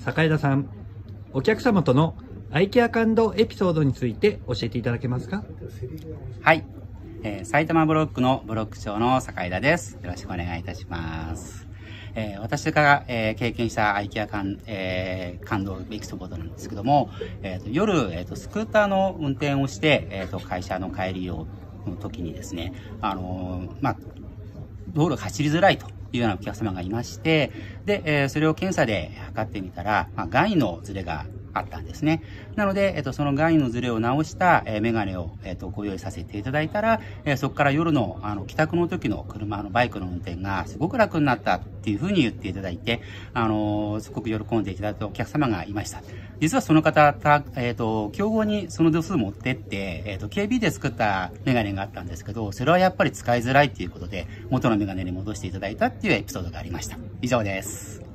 坂枝さん、お客様とのアイケア感動エピソードについて教えていただけますか？ はい、埼玉ブロックのブロック長の坂枝です。よろしくお願いいたします。私が、経験したアイケア感動エピソードなんですけども、夜、スクーターの運転をして、会社の帰りの時にですね、道路が走りづらいというようなお客様がいまして、で、それを検査で測ってみたら、ガイのズレがあったんですね。なので、そのガイのズレを直した、メガネを、ご用意させていただいたら、そこから夜の、帰宅の時のバイクの運転がすごく楽になったっていうふうに言っていただいて、すごく喜んでいただいたお客様がいました。実はその方、競合にその度数持ってって、KB で作ったメガネがあったんですけど、それはやっぱり使いづらいっていうことで、元のメガネに戻していただいたっていうエピソードがありました。以上です。